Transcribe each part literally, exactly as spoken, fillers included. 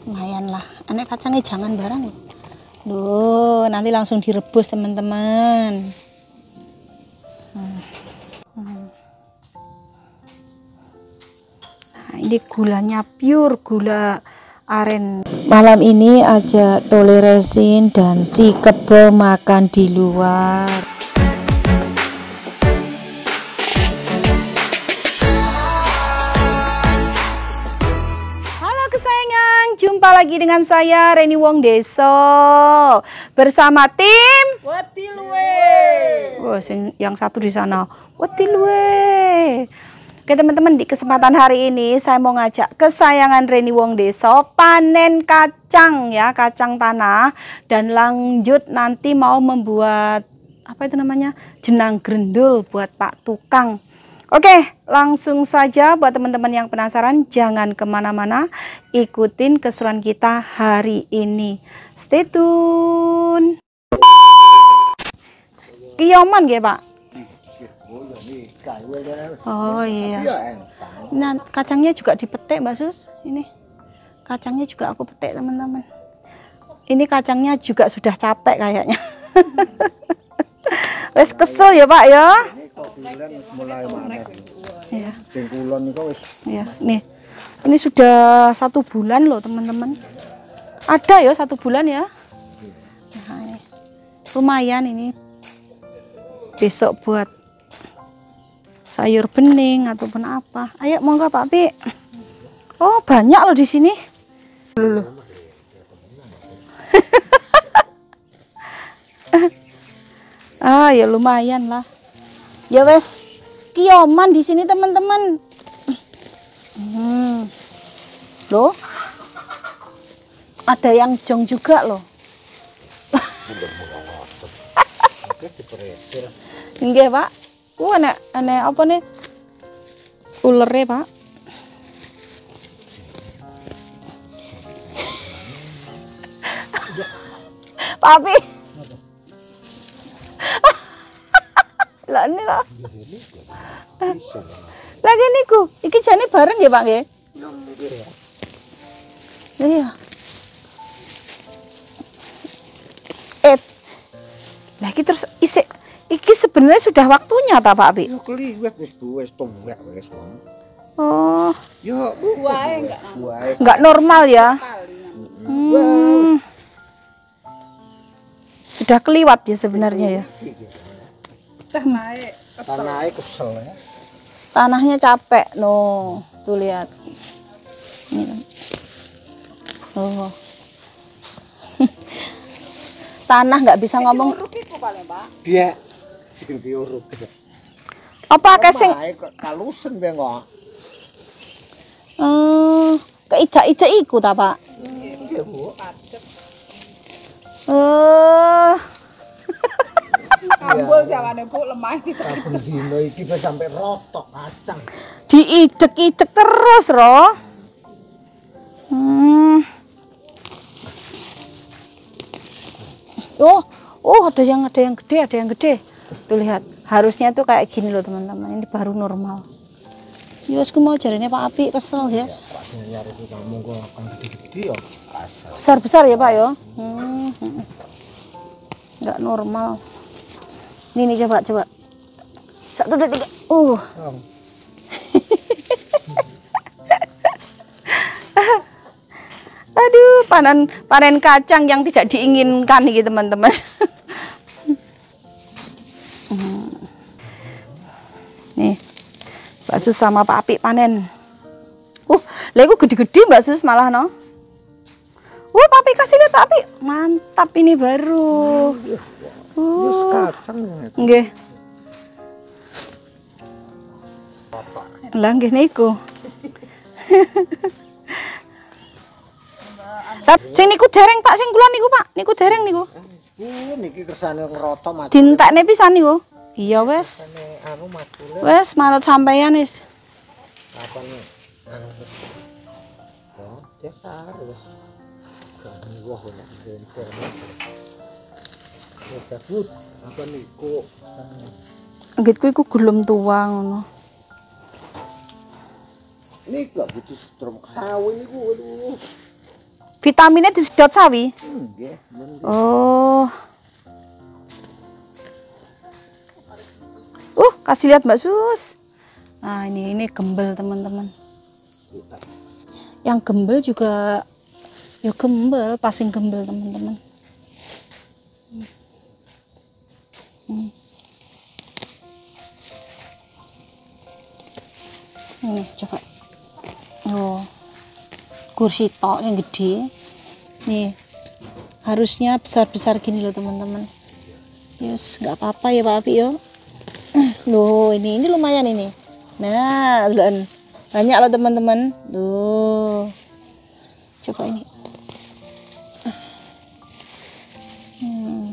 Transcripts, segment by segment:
lumayan lah. Aneh kacangnya jangan barang loh. Duh, nanti langsung direbus teman-teman. Hmm. Hmm. Nah, ini gulanya pure gula aren. Malam ini aja Tole Resin dan si Kebo makan di luar. Halo kesayangan, jumpa lagi dengan saya Reni Wong Deso bersama tim Wetilwe. Oh, yang satu di sana Wetilwe. Oke teman-teman, di kesempatan hari ini saya mau ngajak kesayangan Reni Wong Deso panen kacang ya, kacang tanah, dan lanjut nanti mau membuat apa itu namanya, jenang grendul buat Pak Tukang. Oke, langsung saja buat teman-teman yang penasaran, jangan kemana-mana, ikutin keseruan kita hari ini. Stay tune. Kiyoman ya Pak? Oh iya. Nah, kacangnya juga dipetik Mbak Sus. Ini kacangnya juga aku petik teman-teman. Ini kacangnya juga sudah capek kayaknya. Wes kesel ya Pak ya. Iya. Iya. Nih, ini sudah satu bulan loh teman-teman. Ada ya satu bulan ya. Nah, ini. Lumayan ini. Besok buat sayur bening ataupun apa. Ayo monggo Pak Pi. Oh banyak loh di sini. Loh. Ah ya lumayan lah. Ya wes kiyoman di sini teman-teman. Hmm. Loh. Ada yang jong juga loh. Nggih Pak. Uh, enak, enak apa nih? Ulere Pak. Papi. Lah ini lah. Lagi niku, iki jane bareng ya Pak nggih? Iya. Eh. Lagi terus isik. Iki sebenarnya sudah waktunya ta Pak Abi? Yo kliwet wis wis tuwek wis wong. Oh. Yo buahe enggak buahe. Enggak normal ya. Hmm. Sudah keliwat ya sebenarnya ya. Tanahnya kesel. Tanahnya kesel ya. Tanahnya capek, no. Tuh lihat. Ini. Oh. Tanah nggak bisa ngomong. Iya. Apa kesing? Kalusen be kok. Eh, keidak-idak iku ta, Pak? Iya, Bu. Eh. Ambul jawane Bu lemah iki. Saben dino iki wis sampe rotok kacang. Diidek-idek terus, Ro. Hmm. Oh, oh ada yang ada yang gede, ada yang gede. Tuh lihat, harusnya tuh kayak gini loh teman-teman. Ini baru normal. Yos, aku mau jadinya Pak Api kesel, Yes. Besar-besar ya Pak ya. Hmm. Nggak normal. Ini nih coba coba. Satu dua tiga. Uh. Aduh, panen panen kacang yang tidak diinginkan nih teman-teman. Nih, Mbak Sus sama Pak Api panen. Uh, lego gede-gede Mbak Sus malah no. Uh, Pak Api kasih lihat Pak Api. Mantap ini baru. Uh, kacang. Nggih. Lah nggih niku. Tapi sing niku dereng Pak, sing kula niku Pak, niku dereng niku. Uh, niki kersane ngroto mati. Dintekne pisan niku. Iya wes. Anu matule. Wes manut sampeyan wis. Kapan anu. Oh, dasar wis. Kan wah nek bentar. Ya cabut apa niku. Anggitku iku gelem tua ngono. Niku butuh strom sawi niku aduh. vitaminnya disedot sawi. Nggih, men. Oh. Uh, kasih lihat Mbak Sus. Nah, ini ini gembel teman-teman. Yang gembel juga ya gembel, pasing gembel teman-teman. Hmm. Ini coba. Oh. Kursi tok yang gede. Nih. Harusnya besar-besar gini loh teman-teman. Yes, nggak apa-apa ya Pak Api ya. Loh, ini ini lumayan ini. Nah, banyak loh teman-teman. Loh. Coba ini. Hmm.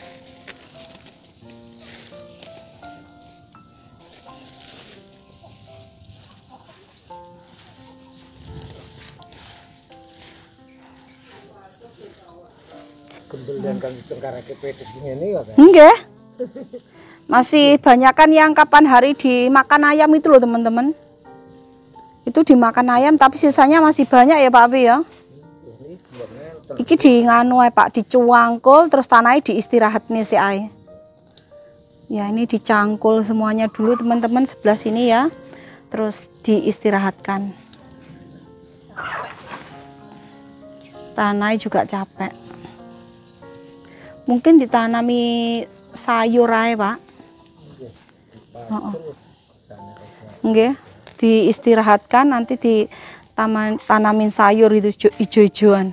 Gembel dan kan cengkarake pedes ngene ya kan. Enggak. Masih banyak kan yang kapan hari dimakan ayam itu loh teman-teman. Itu dimakan ayam tapi sisanya masih banyak ya Pak Api ya. Ini sebenarnya Iki di nganu ae Pak, dicuangkul terus tanahnya diistirahat nih si ae. Ya ini dicangkul semuanya dulu teman-teman sebelah sini ya. Terus diistirahatkan. Tanahnya juga capek. Mungkin ditanami sayur ae Pak. Oh, oh. Nggih, diistirahatkan nanti di taman tanamin sayur itu ijo-ijoan.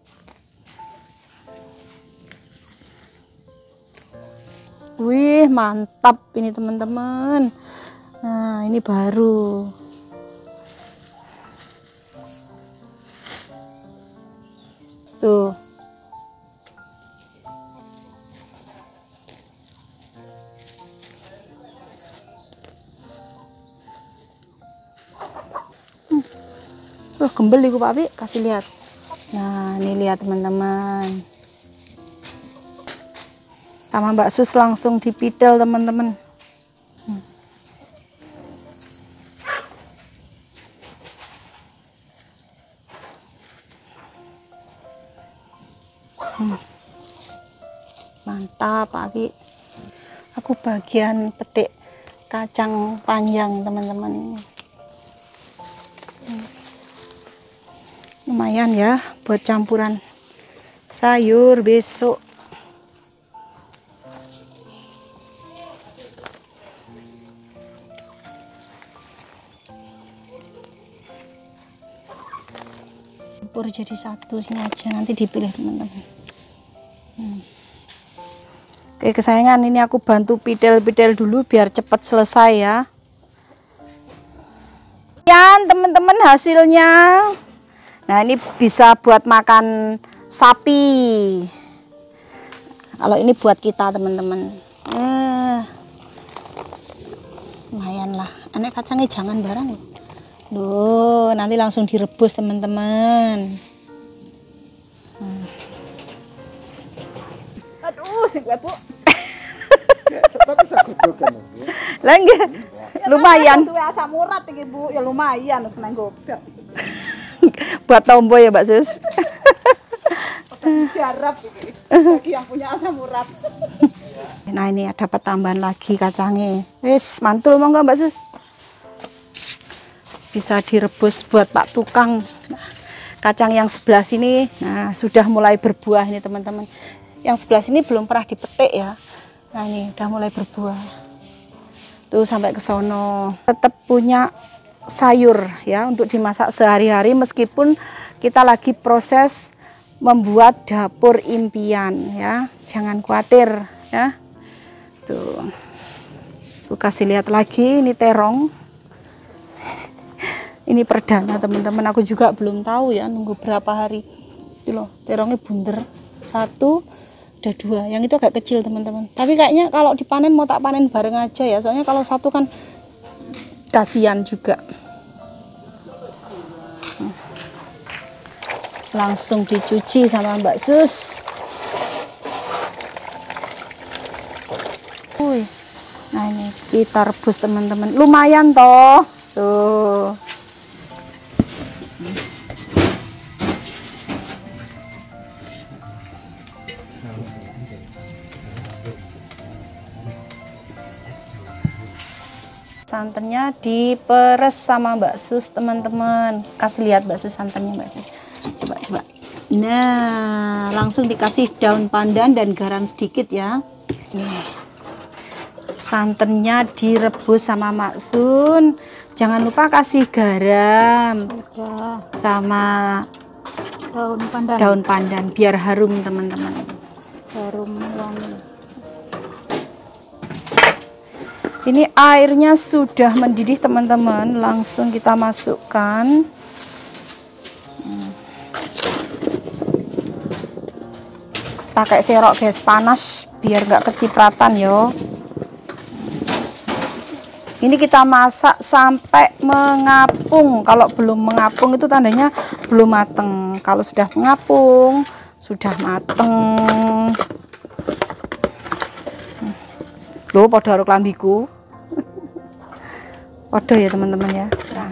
Wih, mantap ini teman-teman. Nah, ini baru. Tuh. Tuh gembel iku Pak Pi, kasih lihat. Nah, ini lihat teman-teman. Sama Mbak Sus langsung dipidel teman-teman. Hmm. Hmm. Mantap Pak Pi. Aku bagian petik kacang panjang teman-teman. Hmm. Lumayan ya buat campuran sayur besok. Campur jadi satu sini aja, nanti dipilih teman-teman. Hmm. Oke kesayangan, ini aku bantu pidel-pidel dulu biar cepat selesai ya. Ya teman-teman hasilnya. Nah ini bisa buat makan sapi. Kalau ini buat kita teman-teman. Eh, lumayan lah. Anak kacangnya jangan barang loh. Duh, nanti langsung direbus teman-teman. Hmm. Aduh, sing kuat Bu. Tapi sagodokan Bu. Lah nggih. Lumayan. Tuh asam urat iki Bu, ya lumayan seneng gobek. Buat tombo ya Mbak Sus. Jarap iki. Bagi yang punya asam urat. Nah ini dapat tambahan lagi kacangnya. Wis mantul monggo Mbak Sus. Bisa direbus buat Pak Tukang. Nah, kacang yang sebelah sini nah sudah mulai berbuah ini teman-teman. Yang sebelah sini belum pernah dipetik ya. Nah ini udah mulai berbuah. Tuh sampai ke sono. Tetap punya sayur ya untuk dimasak sehari-hari meskipun kita lagi proses membuat dapur impian ya. Jangan khawatir ya. Tuh. Tuh kasih lihat lagi ini terong. Ini perdana teman-teman, aku juga belum tahu ya, nunggu berapa hari. Itu loh, terongnya bunder. Satu, ada dua. Yang itu agak kecil teman-teman. Tapi kayaknya kalau dipanen mau tak panen bareng aja ya. Soalnya kalau satu kan kasihan juga. Langsung dicuci sama Mbak Sus. Wih. Nah ini kita rebus teman-teman. Lumayan toh. Tuh. santannya diperes sama Mbak Sus, teman-teman. Kasih lihat Mbak Sus santannya, Mbak Sus. Coba, coba. Nah, langsung dikasih daun pandan dan garam sedikit ya. Nih. Santannya direbus sama Mak Sun. Jangan lupa kasih garam Udah. sama Daun pandan. daun pandan biar harum, teman-teman. Harum wangi. Ini airnya sudah mendidih, teman-teman. Langsung kita masukkan. Hmm. Pakai serok guys, panas biar nggak kecipratan yo. Ini kita masak sampai mengapung. Kalau belum mengapung itu tandanya belum mateng. Kalau sudah mengapung, sudah mateng. Loh, podo karo klambiku. Podo ya teman-teman ya. Nah.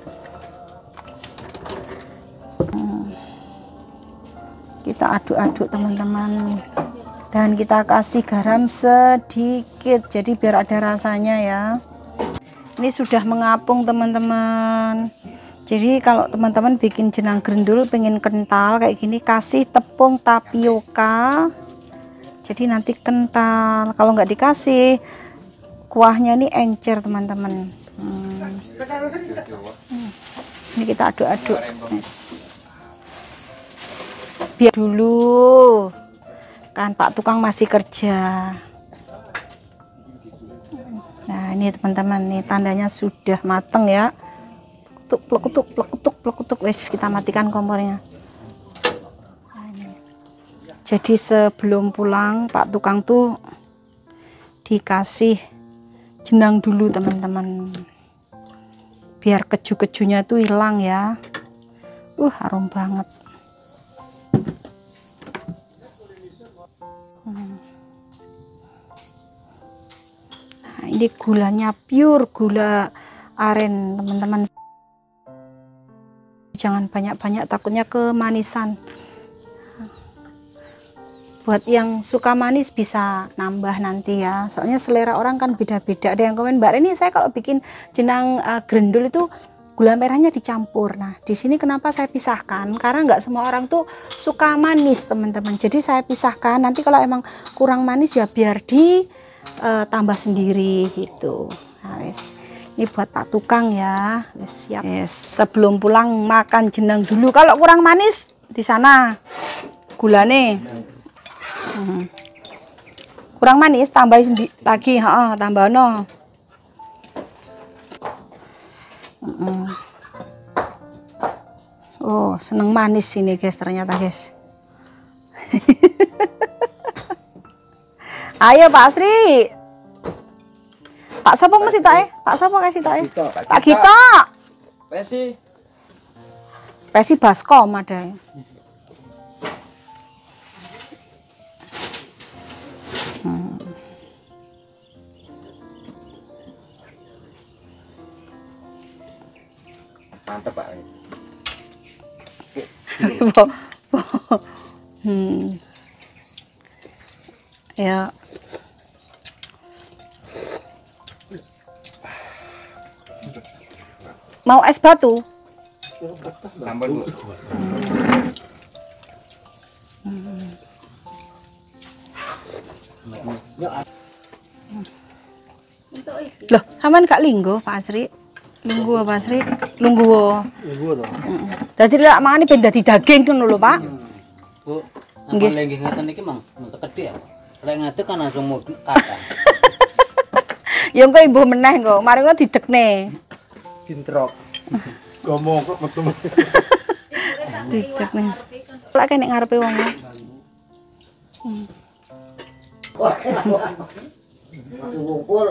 Hmm. Kita aduk-aduk teman-teman. Dan kita kasih garam sedikit. Jadi biar ada rasanya ya. Ini sudah mengapung teman-teman. Jadi kalau teman-teman bikin jenang grendul pengen kental kayak gini, kasih tepung tapioka. Jadi nanti kental. Kalau nggak dikasih, kuahnya ini encer teman-teman. Hmm. Hmm. Ini kita aduk-aduk. Yes. Biar dulu, kan Pak tukang masih kerja. Nah ini teman-teman, nih tandanya sudah mateng ya. Kutuk, plekutuk, plekutuk, plekutuk. Wes, kita matikan kompornya. Nah, ini. Jadi sebelum pulang Pak tukang tuh dikasih jenang dulu teman-teman. Biar keju-kejunya tuh hilang ya. Uh, harum banget. Hmm. Nah, ini gulanya pure gula aren teman-teman. Jangan banyak-banyak, takutnya kemanisan. Buat yang suka manis bisa nambah nanti ya. Soalnya selera orang kan beda-beda. Ada yang komen, Mbak Reni, saya kalau bikin jenang uh, grendul itu gula merahnya dicampur. Nah, di sini kenapa saya pisahkan? Karena nggak semua orang tuh suka manis, teman-teman. Jadi saya pisahkan. Nanti kalau emang kurang manis ya biar di uh, tambah sendiri gitu. Nah, yes. Ini buat Pak tukang ya. Yes, siap. Yes. Sebelum pulang makan jenang dulu. Kalau kurang manis di sana gulane. Hmm. Kurang manis tambahin lagi, ha, tambah no. Hmm. Oh, seneng manis ini guys ternyata guys. Ayo Pak Sri. Pak siapa mesti tak eh? Pak siapa kasih tak eh? Pak Gita. Pesi. Pesi Baskom ada. Hmm. Mantap Pak. hmm. Ya. Mau es batu? Tambah dulu. Hmm. Loh, aman Kak Linggo, Pak Asri. Lunggu Pak Asri, lunggu. Lunggu to. Heeh. Dadi lek mangane ben dadi daging ngono lho, Pak. Bu, apa lagi ngaten iki Mang, sekedhik ya. Lek ngadeg kan langsung mudhun kata. Ya engko imbuh meneh engko, mari ngono didekne. Dintrok. Ngomong kok metu. Didekne. Lek kene ngarepe wong. Hmm. Ngumpul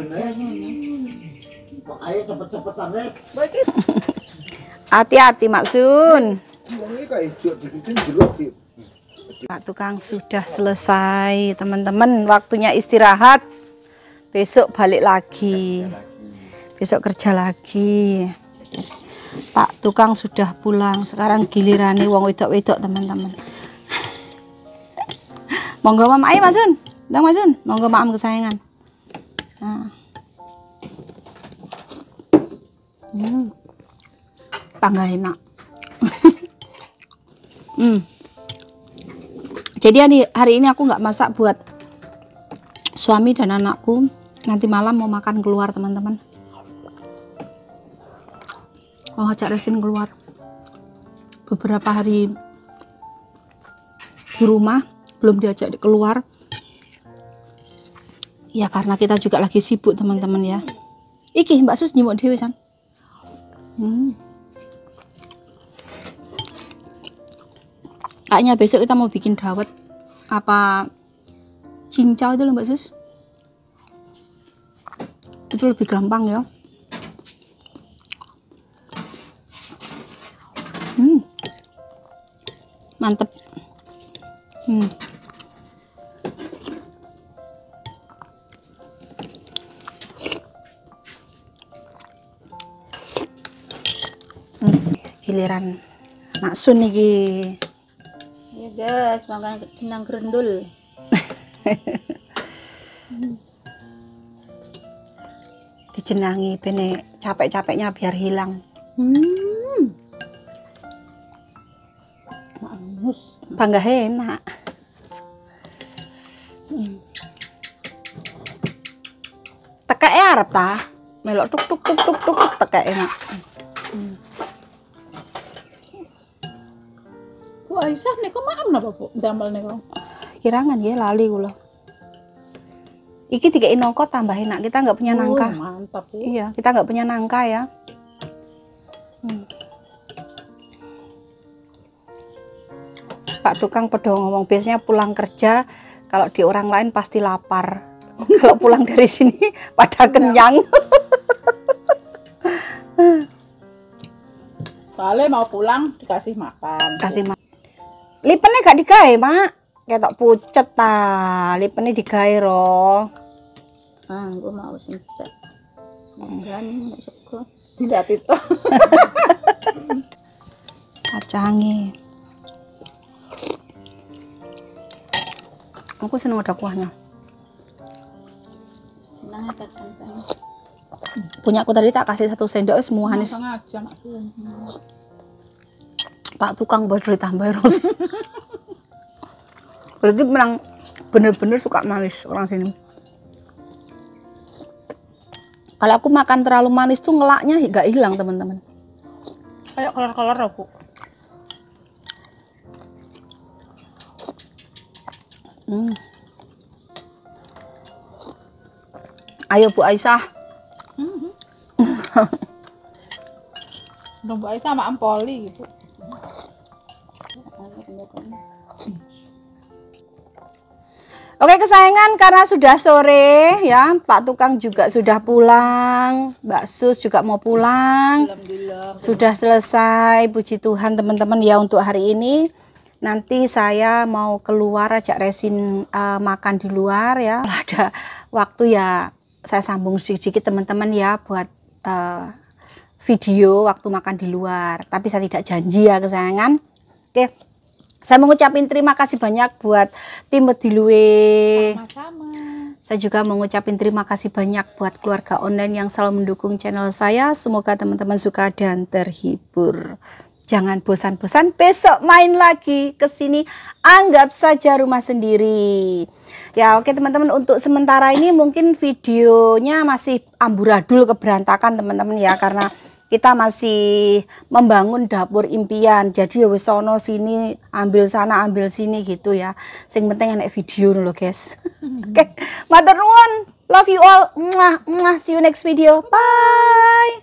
ayo cepet-cepetan nek. Hati-hati Maksun. Ini kayak hijau dibikin jeruk. Pak tukang sudah selesai, teman-teman. Waktunya istirahat. Besok balik lagi. Besok kerja lagi. Terus, Pak tukang sudah pulang. Sekarang gilirannya wong wedok-wedok, teman-teman. Monggo Mam, ayo Masun. Ndang Masun, monggo maam kesayangan. Nah. Hmm. Tambah enak. hmm. Jadi hari, hari ini aku nggak masak buat suami dan anakku. Nanti malam mau makan keluar teman-teman. Mau ajak Resin keluar. Beberapa hari di rumah belum diajak keluar. Ya karena kita juga lagi sibuk teman-teman ya. Iki Mbak Sus nyimuk dhewe san. Hmm. Kayaknya besok kita mau bikin dawet apa cincau itu loh Mbak Sus. Itu lebih gampang ya. Hmm. Mantep. Hmm. Hmm. Giliran Nak Sun iki. Ya guys, makan jenang gerendul. Dijenangi bene capek-capeknya biar hilang. Hmm. Manis. Bangga enak. Hmm. Tekek arep ta? Melok tuk tuk tuk tuk tuk tekek enak. Hmm. Bu Aisyah niku maem napa Bu? Damel niku. Kirangan ya lali kula. Iki dikei nongko tambah enak. Kita nggak punya nangka. Oh, mantap Bu. Iya, kita nggak punya nangka ya. Hmm. Pak tukang pedo ngomong biasanya pulang kerja kalau di orang lain pasti lapar. Kalau pulang dari sini pada kenyang. Soalnya mau pulang dikasih makan. Kasih mak. Lipene gak digawe, Mak. Ketok pucet ta. Lipene digawe ro. Ah, gue mau simpen. Dan nggak suka. Tidak itu. Kacange. Aku seneng ada kuahnya. Jenangnya kapan kan? Punya aku tadi tak kasih satu sendok semua hanis. Sengaja Mak. Pak tukang baru ditambah terus. Berarti memang bener-bener suka manis orang sini. Kalau aku makan terlalu manis tuh ngelaknya gak hilang teman-teman. Kayak kolor-kolor Bu. Hmm. Ayo Bu Aisyah. Bu Aisyah sama Ampoli gitu. Oke kesayangan, karena sudah sore ya, Pak tukang juga sudah pulang, Mbak Sus juga mau pulang. Alhamdulillah. Sudah selesai, puji Tuhan teman-teman ya untuk hari ini. Nanti saya mau keluar ajak Resin uh, makan di luar ya. Kalau ada waktu ya saya sambung sedikit teman-teman ya buat uh, video waktu makan di luar. Tapi saya tidak janji ya kesayangan. Oke. Saya mengucapkan terima kasih banyak buat tim Bedilue. Sama-sama. Saya juga mengucapkan terima kasih banyak buat keluarga online yang selalu mendukung channel saya. Semoga teman-teman suka dan terhibur. Jangan bosan-bosan, besok main lagi ke sini. Anggap saja rumah sendiri. Ya oke teman-teman, untuk sementara ini mungkin videonya masih amburadul keberantakan teman-teman ya. Karena kita masih membangun dapur impian. Jadi ya wis sono sini, ambil sana, ambil sini gitu ya. Sing penting enak video loh guys. Oke, okay. Matur nuwun. Love you all. Mwah, mwah. See you next video. Bye.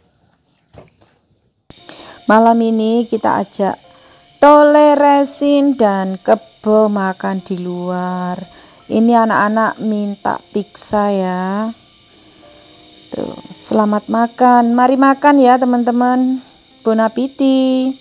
Malam ini kita ajak Tole, Resin dan Kebo makan di luar. Ini anak-anak minta pizza ya. Tuh, selamat makan. Mari makan ya teman-teman. Bon appétit.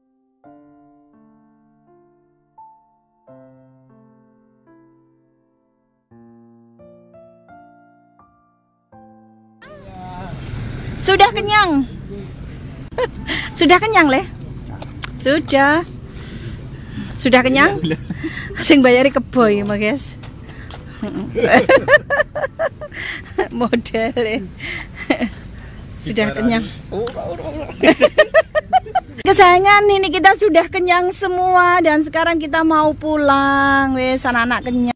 Sudah kenyang. Sudah kenyang, Le? Sudah. Sudah kenyang? Sing bayari Kebo ya, guys. Model. Sudah kenyang. Kesayangan ini kita sudah kenyang semua dan sekarang kita mau pulang. Wes anak-anak kenyang.